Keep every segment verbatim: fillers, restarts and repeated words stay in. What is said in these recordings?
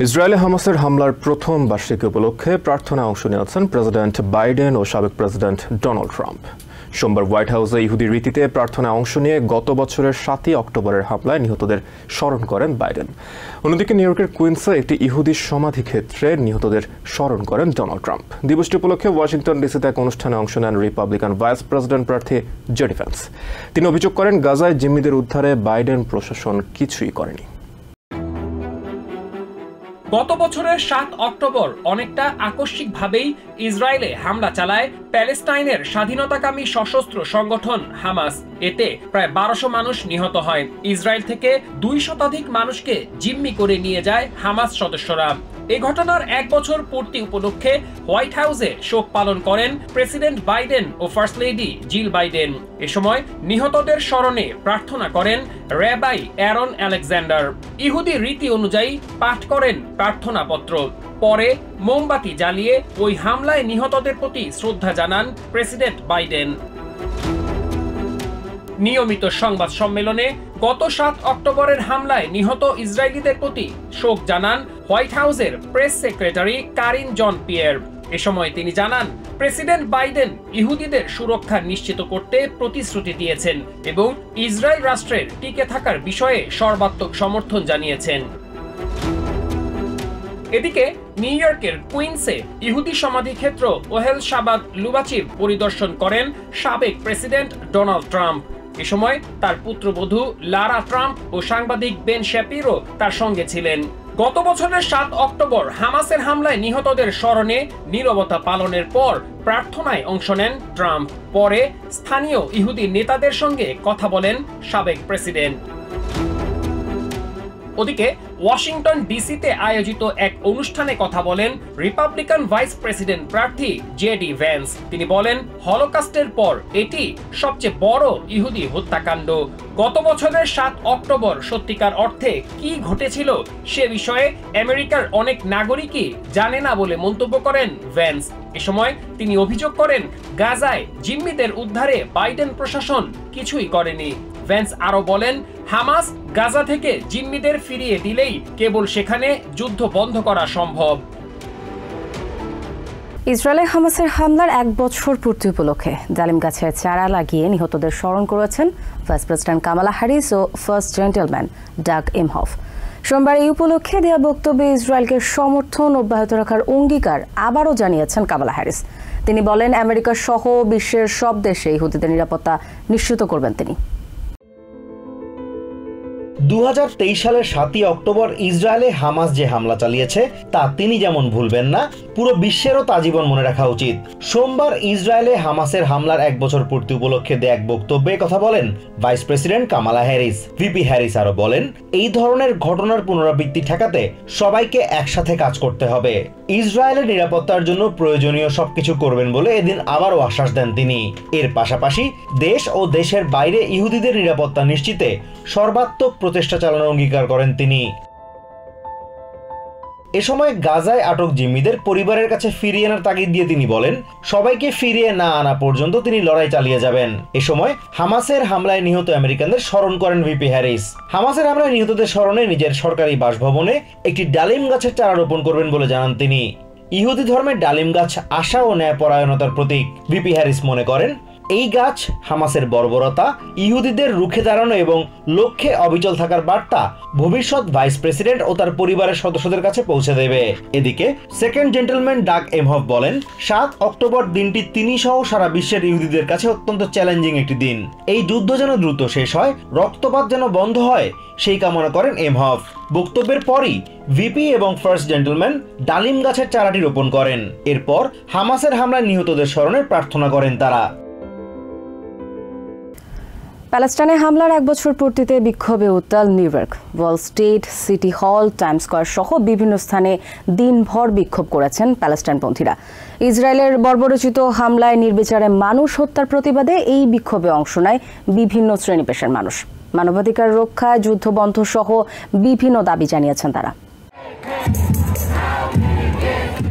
ইসরায়েলে হামাসের হামলার প্রথম বার্ষিকী উপলক্ষে প্রার্থনায় অংশ নিয়েছেন প্রেসিডেন্ট বাইডেন ও সাবেক প্রেসিডেন্ট ডোনাল্ড ট্রাম্প। সোমবার হোয়াইট হাউসে ইহুদি রীতিতে প্রার্থনায় অংশ নিয়ে গত বছরের সাতই অক্টোবরের হামলায় নিহতদের স্মরণ করেন বাইডেন। অন্যদিকে নিউ ইয়র্কের কুইন্সে একটি ইহুদি সমাধিক্ষেত্রে নিহতদের স্মরণ করেন ডোনাল্ড ট্রাম্প। দিবসটি উপলক্ষে ওয়াশিংটন ডিসিতে এক অনুষ্ঠানে অংশ নেন রিপাবলিকান ভাইস প্রেসিডেন্ট প্রার্থী জেডি ভ্যান্স। তিনি অভিযোগ করেন গাজায় জিম্মিদের উদ্ধারে বাইডেন প্রশাসন কিছুই করেনি। গত বছরের সাত অক্টোবর অনেকটা আকস্মিকভাবেই ইসরায়েলে হামলা চালায় প্যালেস্টাইনের স্বাধীনতাকামী সশস্ত্র সংগঠন হামাস। এতে প্রায় বারোশো মানুষ নিহত হয়। ইসরায়েল থেকে দুই শতাধিক মানুষকে জিম্মি করে নিয়ে যায় হামাস সদস্যরা। এই ঘটনার এক বছর পূর্তি উপলক্ষে হোয়াইট হাউসে শোক পালন করেন প্রেসিডেন্ট বাইডেন ও ফার্স্ট লেডি জিল বাইডেন। এ সময় নিহতদের স্মরণে প্রার্থনা করেন র্যাবাই অ্যারন আলেকজান্ডার। ইহুদি রীতি অনুযায়ী পাঠ করেন প্রার্থনাপত্র। পরে মোমবাতি জ্বালিয়ে ওই হামলায় নিহতদের প্রতি শ্রদ্ধা জানান প্রেসিডেন্ট বাইডেন। নিয়মিত সংবাদ সম্মেলনে গত সাত অক্টোবরের হামলায় নিহত ইসরায়েলিদের প্রতি শোক জানান হোয়াইট হাউসের press secretary Karine Jean Pierre. এ সময় তিনি জানান, প্রেসিডেন্ট বাইডেন ইহুদিদের সুরক্ষা নিশ্চিত করতে প্রতিশ্রুতি দিয়েছেন এবং ইসরায়েল রাষ্ট্রের টিকে থাকার বিষয়ে সর্বাত্মক সমর্থন জানিয়েছেন। এদিকে নিউ ইয়র্কের কুইন্সে ইহুদি সমাধিক্ষেত্র ওহেল শাবাদ লুবাচিভ পরিদর্শন করেন সাবেক প্রেসিডেন্ট ডোনাল্ড ট্রাম্প। এ সময় তার পুত্রবধূ লারা ট্রাম্প ও সাংবাদিক বেন শ্যাপিরো তার সঙ্গে ছিলেন। গত বছরের সাত অক্টোবর হামাসের হামলায় নিহতদের স্মরণে নীরবতা পালনের পর প্রার্থনায় অংশ নেন ট্রাম্প। পরে স্থানীয় ইহুদি নেতাদের সঙ্গে কথা বলেন সাবেক প্রেসিডেন্ট। ওদিকে ওয়াশিংটন ডিসিতে আয়োজিত এক অনুষ্ঠানে কথা বলেন রিপাবলিকান ভাইস প্রেসিডেন্ট প্রার্থী জেডি ভ্যান্স। তিনি বলেন, হলোকস্টের পর এটি সবচেয়ে বড় ইহুদি হত্যাকাণ্ড। গত বছরের সাত অক্টোবর সত্যিকার অর্থে কি ঘটেছিল সে বিষয়ে আমেরিকার অনেক নাগরিকই জানে না বলে মন্তব্য করেন ভ্যান্স। এ সময় তিনি অভিযোগ করেন গাজায় জিম্মিদের উদ্ধারে বাইডেন প্রশাসন কিছুই করেনি। ভ্যান্স আরো বলেন, হামাস গাজা থেকে জিম্মিদের ফিরিয়ে দিলেই কেবল সেখানে যুদ্ধ বন্ধ করা সম্ভব। ইসরায়েলে হামাসের হামলার এক বছর পূর্তি উপলক্ষে ডালিম গাছের চারা লাগিয়ে নিহতদের স্মরণ করেছেন ভাইস প্রেসিডেন্ট কামালা হ্যারিস ও ফার্স্ট জেন্টলম্যান ডাগ ইমহফ। সোমবার এই উপলক্ষে দেওয়া বক্তব্যে ইসরায়েলকে সমর্থন অব্যাহত রাখার অঙ্গীকার আবারও জানিয়েছেন কামালা হ্যারিস। তিনি বলেন, আমেরিকা সহ বিশ্বের সব দেশে ইহুদিদের নিরাপত্তা নিশ্চিত করবেন তিনি। দু হাজার তেইশ সালের সাতই অক্টোবর ইসরায়েলে হামাস যে হামলা চালিয়েছে তা তিনি যেমন ভুলবেন না, পুরো বিশ্বেরও তা জীবন মনে রাখা উচিত। সোমবার ইসরায়েলে হামাসের হামলার এক বছর পূর্তি উপলক্ষে দেয়া এক বক্তব্যে কথা বলেন vice president Kamala Harris. VP Harris আরো বলেন, এই ধরনের ঘটনার পুনরাবৃত্তি ঠেকাতে সবাইকে একসাথে কাজ করতে হবে। ইসরায়েলের নিরাপত্তার জন্য প্রয়োজনীয় সবকিছু করবেন বলে এদিন আবারও আশ্বাস দেন তিনি। এর পাশাপাশি দেশ ও দেশের বাইরে ইহুদিদের নিরাপত্তা নিশ্চিতে সর্বাত্মক প্রচেষ্টা চালানোর অঙ্গীকার করেন তিনি। এ সময় গাজায় আটক জিম্মিদের পরিবারের কাছে ফিরিয়ে আনার তাগিদ দিয়ে তিনি বলেন, সবাইকে ফিরিয়ে না আনা পর্যন্ত তিনি লড়াই চালিয়ে যাবেন। এ সময় হামাসের হামলায় নিহত আমেরিকানদের স্মরণ করেন ভিপি হ্যারিস। হামাসের হামলায় নিহতদের স্মরণে নিজের সরকারি বাসভবনে একটি ডালিম গাছের চারা রোপণ করবেন বলে জানান তিনি। ইহুদি ধর্মের ডালিম গাছ আশা ও ন্যায়পরায়ণতার প্রতীক। ভিপি হ্যারিস মনে করেন, এই গাছ হামাসের বর্বরতা, ইহুদিদের রুখে দাঁড়ানো এবং লক্ষ্যে অবিচল থাকার বার্তা ভবিষ্যৎ ভাইস প্রেসিডেন্ট ও তার পরিবারের সদস্যদের কাছে পৌঁছে দেবে। এদিকে সেকেন্ড জেন্টলম্যান ডাগ ইমহফ বলেন, সাত অক্টোবর দিনটি তিনি সহ সারা বিশ্বের ইহুদিদের কাছে অত্যন্ত চ্যালেঞ্জিং একটি দিন। এই যুদ্ধ যেন দ্রুত শেষ হয়, রক্তপাত যেন বন্ধ হয়, সেই কামনা করেন ইমহফ। বক্তব্যের পরই ভিপি এবং ফার্স্ট জেন্টলম্যান ডালিম গাছের চারাটি রোপণ করেন। এরপর হামাসের হামলায় নিহতদের স্মরণে প্রার্থনা করেন তারা। প্যালেস্টাইনে হামলার এক বছর পূর্তিতে বিক্ষোভে উত্তাল New York. Wall Street, City Hall, Times Square সহ বিভিন্ন স্থানে দিনভর বিক্ষোভ করেছেন প্যালেস্টাইনপন্থীরা। ইসরায়েলের বর্বরোচিত হামলায় নির্বিচারে মানুষ হত্যার প্রতিবাদে এই বিক্ষোভে অংশ নেয় বিভিন্ন শ্রেণী পেশার মানুষ। মানবাধিকার রক্ষায় যুদ্ধ বন্ধ সহ বিভিন্ন দাবি জানিয়েছেন তারা।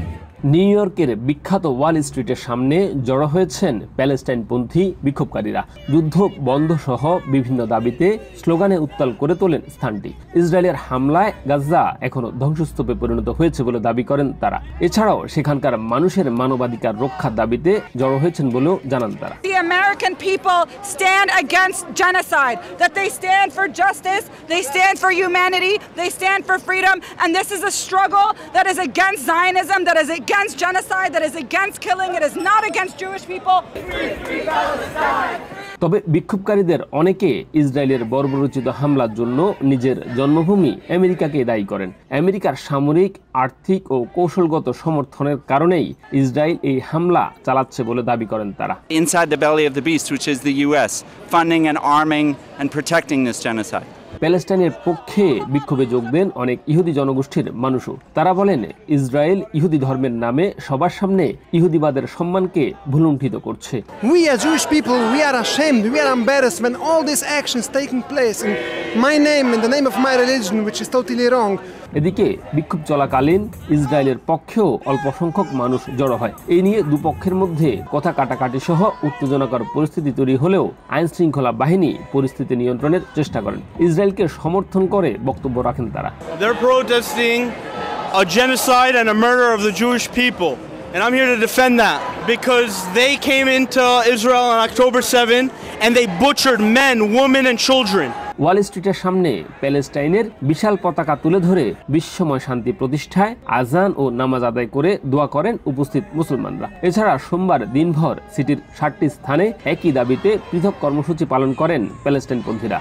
নিউ ইয়র্কের বিখ্যাত ওয়াল স্ট্রিটের সামনে জড়ো হয়েছেন প্যালেস্টাইনপন্থী বিক্ষোভকারীরা। যুদ্ধ বন্ধ সহ বিভিন্ন দাবিতে স্লোগানে উত্তাল করে তোলেন স্থানটি। ইসরায়েলের হামলায় গাজা এখনো ধ্বংসস্তূপে পরিণত হয়েছে বলে দাবি করেন তারা। এছাড়াও সেখানকার মানুষের মানবাধিকার রক্ষার দাবিতে জড়ো হয়েছেন বলেও জানান তারা। The American people stand against genocide, that they stand for justice, they stand for humanity, they stand for freedom, and this is a struggle that is against Zionism, that is against genocide, that is against killing, it is not against Jewish people. Free, free Palestine. তবে বিক্ষোভকারীদের অনেকে ইসরায়েলের বর্বরোচিত হামলার জন্য নিজের জন্মভূমি আমেরিকাকে দায়ী করেন। আমেরিকার সামরিক, আর্থিক ও কৌশলগত সমর্থনের কারণেই ইসরায়েল এই হামলা চালাচ্ছে বলে দাবি করেন তারা। Inside the belly of the beast, which is the U S, funding and arming and protecting this genocide. প্যালেস্টাইনের পক্ষে বিক্ষোভে যোগ দেন অনেক ইহুদি জনগোষ্ঠীর মানুষও। তারা বলেন ইসরায়েল ইহুদি ধর্মের নামে সবার সামনে ইহুদিবাদের সম্মানকে ভুলুণ্ঠিত করছে। We as Jewish people, we are ashamed, we are embarrassed when all these actions taking place in my name, in the name of my religion, which is totally wrong. এদিকে বিক্ষোভ চলাকালীন ইসরায়েলের পক্ষেও অল্প সংখ্যক মানুষ জড়ো হয়। এই নিয়ে দুপক্ষের মধ্যে কথা কাটাকাটি সহ উত্তেজনাকর পরিস্থিতি তৈরি হলেও আইন শৃঙ্খলা বাহিনী পরিস্থিতি নিয়ন্ত্রণের চেষ্টা করেন। ইসরায়েলকে সমর্থন করে বক্তব্য রাখেন তারা। They're protesting a genocide and a murder of the Jewish people, and I'm here to defend that because they came into Israel on October seventh and they butchered men, women and children. ওয়াল স্ট্রিটের সামনে প্যালেস্টাইনের বিশাল পতাকা তুলে ধরে বিশ্বময় শান্তি প্রতিষ্ঠায় আজান ও নামাজ আদায় করে দোয়া করেন উপস্থিত মুসলমানরা। এছাড়া সোমবার দিনভর সিটির ষাটটি স্থানে একই দাবিতে পৃথক কর্মসূচি পালন করেন প্যালেস্টাইনপন্থীরা।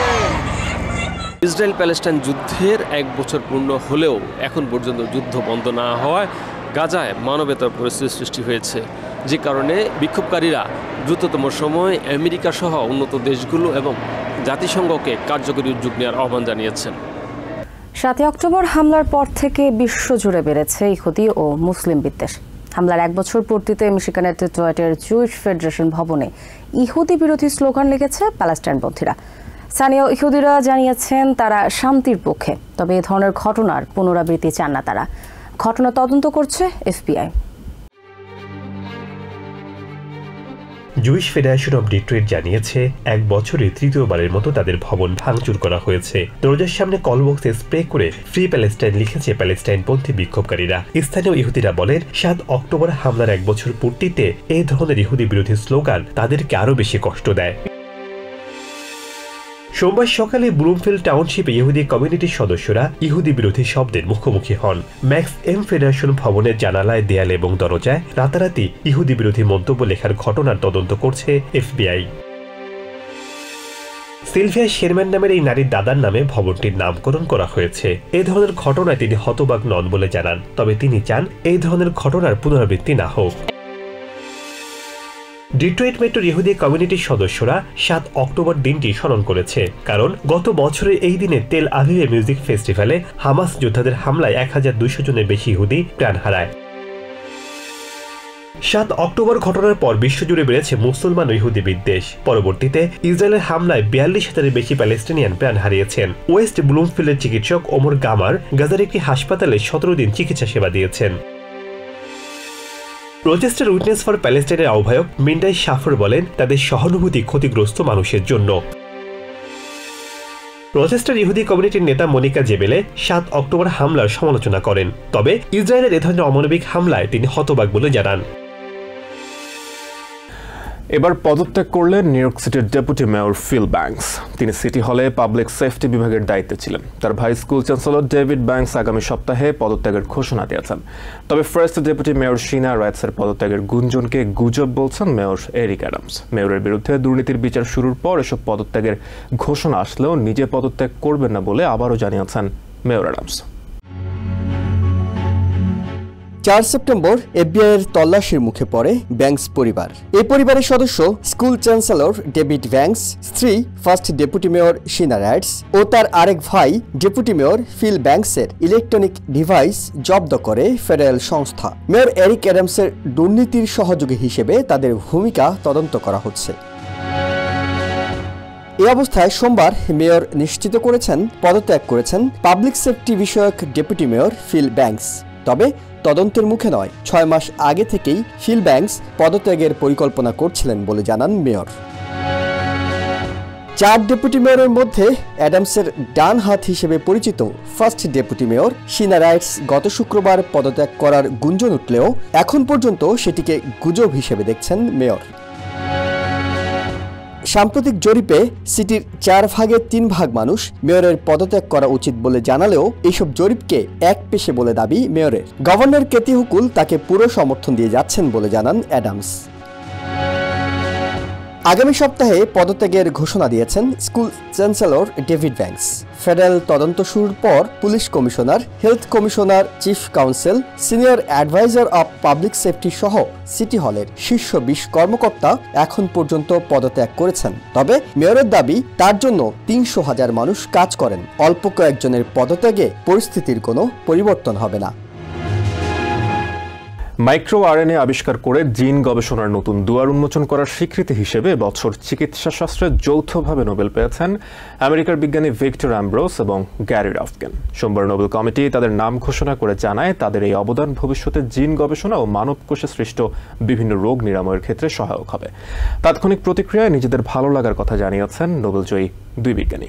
ইসরায়েল প্যালেস্টাইন যুদ্ধের এক বছর পূর্ণ হলেও এখন পর্যন্ত যুদ্ধ বন্ধ না হওয়ায় গাজায় মানবেতর পরিস্থিতির সৃষ্টি হয়েছে, যে কারণে বিক্ষোভকারীরা দ্রুততম সময়ে আমেরিকা সহ উন্নত দেশগুলো এবং জাতিসংঘকে কার্যকরী উদ্যোগ নেওয়ার আহ্বান জানিয়েছেন। সাতই অক্টোবর হামলার পর থেকে বিশ্বজুড়ে বেড়েছে ইহুদি ও মুসলিম বিদ্বেষ। হামলার এক বছর পূর্তিতে মিশিগানের ডেট্রয়েটের জুইশ ফেডারেশন ভবনে ইহুদি বিরোধী স্লোগান লিখেছে প্যালেস্টাইনপন্থীরা। স্থানীয় ইহুদিরা জানিয়েছেন তারা শান্তির পক্ষে, তবে এ ধরনের ঘটনার পুনরাবৃত্তি চান না তারা। ঘটনা তদন্ত করছে FBI. Jewish Federation of Detroit জানিয়েছে এক বছরে তৃতীয়বারের মতো তাদের ভবন ভাঙচুর করা হয়েছে। দরজার সামনে কলবক্সে স্প্রে করে ফ্রি প্যালেস্টাইন লিখেছে প্যালেস্টাইনপন্থী বিক্ষোভকারীরা। স্থানীয় ইহুদিরা বলেন সাত অক্টোবর হামলার এক বছর পূর্তিতে এই ধরনের ইহুদি বিরোধী স্লোগান তাদেরকে আরো বেশি কষ্ট দেয়। সোমবার সকালে ব্লুমফিল্ড টাউনশিপে ইহুদি কমিউনিটির সদস্যরা ইহুদি বিরোধী শব্দের মুখোমুখি হন। ম্যাক্স এম ফেডারেশন ভবনের জানালায়, দেয়াল এবং দরজায় রাতারাতি ইহুদি বিরোধী মন্তব্য লেখার ঘটনার তদন্ত করছে এফবিআই। সিলভিয়া শেরম্যান নামের এই নারীর দাদার নামে ভবনটির নামকরণ করা হয়েছে। এই ধরনের ঘটনায় তিনি হতবাক নন বলে জানান, তবে তিনি চান এই ধরনের ঘটনার পুনরাবৃত্তি না হোক। ডেট্রয়েট মেট্রোর ইহুদি কমিউনিটির সদস্যরা সাত অক্টোবর দিনটি স্মরণ করেছে, কারণ গত বছরের এই দিনে তেল আভিভে মিউজিক ফেস্টিভ্যালে হামাস যোদ্ধাদের হামলায় এক হাজার দুইশো জনের বেশি ইহুদি প্রাণ হারায়। সাত অক্টোবর ঘটনার পর বিশ্বজুড়ে বেড়েছে মুসলমান ও ইহুদি বিদ্বেষ। পরবর্তীতে ইসরায়েলের হামলায় বিয়াল্লিশ হাজারের বেশি প্যালেস্টিনিয়ান প্রাণ হারিয়েছেন। ওয়েস্ট ব্লুমফিল্ডের চিকিৎসক ওমর গামার গাজার একটি হাসপাতালে সতেরো দিন চিকিৎসা সেবা দিয়েছেন। রোচেস্টার উইটনেস ফর প্যালেস্টাইনের আহ্বায়ক মিন্ডাই শাফর বলেন তাদের সহানুভূতি ক্ষতিগ্রস্ত মানুষের জন্য। রোচেস্টার ইহুদি কমিউনিটির নেতা মনিকা জেবেলে সাত অক্টোবর হামলার সমালোচনা করেন, তবে ইসরায়েলের এ ধরনের অমানবিক হামলায় তিনি হতবাক বলে জানান। এবার পদত্যাগ করলেন নিউ ইয়র্ক সিটির ডেপুটি মেয়র ফিল ব্যাংকস। তিনি সিটি হলে পাবলিক সেফটি বিভাগের দায়িত্বে ছিলেন। তার ভাই স্কুল চ্যান্সেলর ডেভিড ব্যাংকস আগামী সপ্তাহে পদত্যাগের ঘোষণা দিয়েছেন। তবে ফার্স্ট ডেপুটি মেয়র শিনা রাইটসের পদত্যাগের গুঞ্জনকে গুজব বলছেন মেয়র এরিক অ্যাডামস। মেয়রের বিরুদ্ধে দুর্নীতির বিচার শুরুর পর এসব পদত্যাগের ঘোষণা আসলেও নিজে পদত্যাগ করবেন না বলে আবারও জানিয়েছেন মেয়র অ্যাডামস। চার সেপ্টেম্বর এফবিআইয়ের তল্লাশির মুখে পড়ে ব্যাংকস পরিবার। এই পরিবারের সদস্য স্কুল চ্যান্সেলর ডেভিড ব্যাংকস, স্ত্রী first deputy mayor Sheena Wrights ও তার আরেক ভাই ডেপুটি মেয়র ফিল ব্যাংকসের ইলেকট্রনিক ডিভাইস জব্দ করে ফেডারেল সংস্থা। মেয়র এরিক অ্যাডামসের দুর্নীতির সহযোগী হিসেবে তাদের ভূমিকা তদন্ত করা হচ্ছে। এই অবস্থায় সোমবার মেয়র নিশ্চিত করেছেন পদত্যাগ করেছেন পাবলিক সেফটি বিষয়ক ডেপুটি মেয়র ফিল ব্যাংকস। তবে তদন্তের মুখে নয়, ছয় মাস আগে থেকেই ফিল ব্যাংকস পদত্যাগের পরিকল্পনা করছিলেন বলে জানান মেয়র। চার ডেপুটি মেয়রের মধ্যে অ্যাডামসের ডান হাত হিসেবে পরিচিত first deputy mayor Sheena Wrights গত শুক্রবার পদত্যাগ করার গুঞ্জন উঠলেও এখন পর্যন্ত সেটিকে গুজব হিসেবে দেখছেন মেয়র। সাম্প্রতিক জরিপে সিটির চার ভাগের তিন ভাগ মানুষ মেয়রের পদত্যাগ করা উচিত বলে জানালেও এইসব জরিপকে এক পেশে বলে দাবি মেয়রের। গভর্নর কেতি হুকুল তাকে পুরো সমর্থন দিয়ে যাচ্ছেন বলে জানান অ্যাডামস। আগামী সপ্তাহে পদত্যাগের ঘোষণা দিয়েছেন school chancellor David Banks. Federal তদন্ত শুরুর পর police commissioner, health commissioner, chief council, senior adviser of public safety সহ সিটি হলের শীর্ষ বিশ কর্মকর্তা এখন পর্যন্ত পদত্যাগ করেছেন। তবে মেয়রের দাবি, তার জন্য তিনশো হাজার মানুষ কাজ করেন। অল্প কয়েকজনের পদত্যাগে পরিস্থিতির কোনো পরিবর্তন হবে না। মাইক্রো আরএনএ আবিষ্কার করে জিন গবেষণার নতুন দুয়ার উন্মোচন করার স্বীকৃতি হিসেবে বছর চিকিৎসা শাস্ত্রে যৌথভাবে নোবেল পেয়েছেন আমেরিকার বিজ্ঞানী ভিক্টর অ্যামব্রোস এবং গ্যারি রাফকেন। সোমবার নোবেল কমিটি তাদের নাম ঘোষণা করে জানায়, তাদের এই অবদান ভবিষ্যতে জিন গবেষণা ও মানব কোষে সৃষ্ট বিভিন্ন রোগ নিরাময়ের ক্ষেত্রে সহায়ক হবে। তাৎক্ষণিক প্রতিক্রিয়ায় নিজেদের ভালো লাগার কথা জানিয়েছেন নোবেলজয়ী দুই বিজ্ঞানী।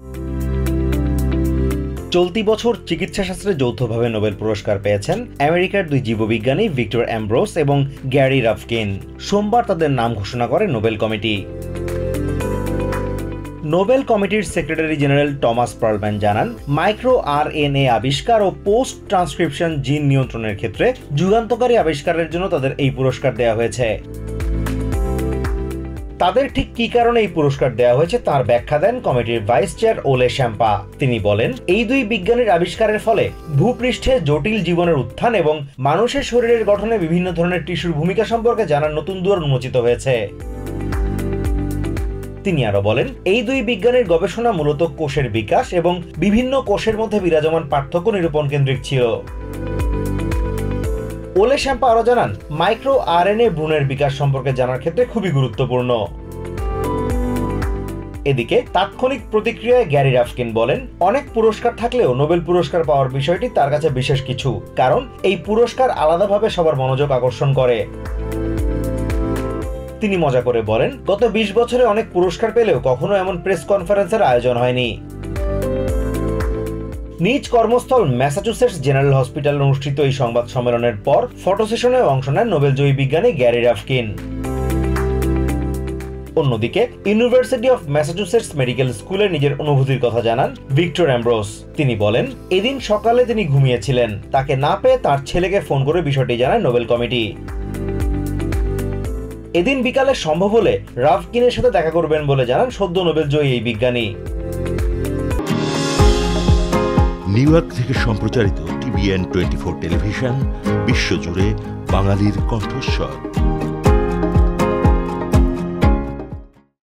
চলতি বছর চিকিৎসাশাস্ত্রে যৌথভাবে নোবেল পুরস্কার পেয়েছেন আমেরিকার দুই জীববিজ্ঞানী ভিক্টর অ্যামব্রোস এবং গ্যারি রাফকিন। সোমবার তাদের নাম ঘোষণা করে নোবেল কমিটি। নোবেল কমিটির সেক্রেটারি জেনারেল টমাস পার্লম্যান জানান, মাইক্রো আরএনএ আবিষ্কার ও পোস্ট ট্রান্সক্রিপশন জিন নিয়ন্ত্রণের ক্ষেত্রে যুগান্তকারী আবিষ্কারের জন্য তাদের এই পুরস্কার দেওয়া হয়েছে। তাদের ঠিক কি কারণে এই পুরস্কার দেওয়া হয়েছে তার ব্যাখ্যা দেন কমিটির ভাইস চেয়ার ওলে শ্যাম্পা। তিনি বলেন, এই দুই বিজ্ঞানীর আবিষ্কারের ফলে ভূপৃষ্ঠে জটিল জীবনের উত্থান এবং মানুষের শরীরের গঠনে বিভিন্ন ধরনের টিস্যুর ভূমিকা সম্পর্কে জানার নতুন দুয়ার উন্মোচিত হয়েছে। তিনি আরো বলেন, এই দুই বিজ্ঞানীর গবেষণা মূলত কোষের বিকাশ এবং বিভিন্ন কোষের মধ্যে বিরাজমান পার্থক্য নিরূপণ কেন্দ্রিক ছিল। ওলে শ্যাম্পা আরো জানান, মাইক্রো আরএনএ ভ্রূণের বিকাশ সম্পর্কে জানার ক্ষেত্রে খুবই গুরুত্বপূর্ণ। এদিকে তাৎক্ষণিক প্রতিক্রিয়ায় গ্যারি রাফকিন বলেন, অনেক পুরস্কার থাকলেও নোবেল পুরস্কার পাওয়ার বিষয়টি তার কাছে বিশেষ কিছু, কারণ এই পুরস্কার আলাদাভাবে সবার মনোযোগ আকর্ষণ করে। তিনি মজা করে বলেন, গত বিশ বছরে অনেক পুরস্কার পেলেও কখনো এমন প্রেস কনফারেন্সের আয়োজন হয়নি। নিজ কর্মস্থল ম্যাসাচুসেটস জেনারেল হসপিটালে অনুষ্ঠিত এই সংবাদ সম্মেলনের পর ফটো সেশনে অংশ নেন নোবেলজয়ী বিজ্ঞানী গ্যারি রাফকিন। অন্যদিকে ইউনিভার্সিটি অফ ম্যাসাচুসেটস মেডিকেল স্কুলে নিজের অনুভূতির কথা জানান ভিক্টর অ্যামব্রোস। তিনি বলেন, এদিন সকালে তিনি ঘুমিয়েছিলেন, তাকে না পেয়ে তার ছেলেকে ফোন করে বিষয়টি জানায় নোবেল কমিটি। এদিন বিকালে সম্ভব হলে রাফকিনের সাথে দেখা করবেন বলে জানান সদ্য নোবেলজয়ী এই বিজ্ঞানী। নিউ ইয়র্ক থেকে সম্প্রচারিত টিভিএন টোয়েন্টি ফোর টেলিভিশন, বিশ্বজুড়ে বাঙালির কণ্ঠস্বর।